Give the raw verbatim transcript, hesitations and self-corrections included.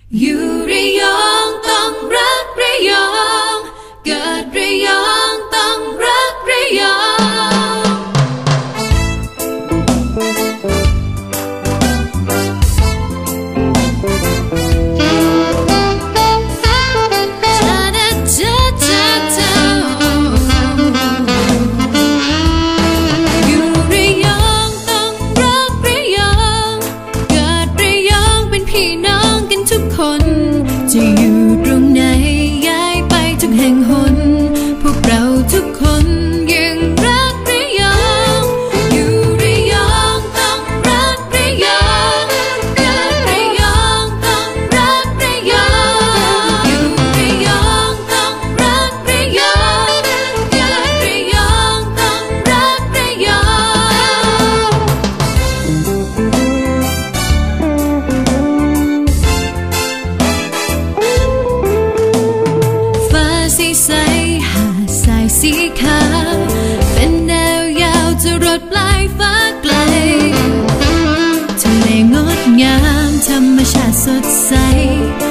อยู่ระยองต้องรักระยองเกิดระยองต้องรักระยองอยู่ระยองต้องรักระยองเกิดระยองเป็นพี่น้องกันทุกคนจะอยู่ตรงไหนย้ายไปทุกแห่งหนพวกเราทุกคนยังรักระยองอยู่ระยองต้องรักระยองเกิดระยองต้องรักระยองอยู่ระยองต้องรักระยองเกิดระยองต้องรักระยองฟ้าสีใสหาดทรายสีขาวเป็นแนวยาวจะรดปลายฟ้าไกลทะเลงดงามธรรมชาติสดใส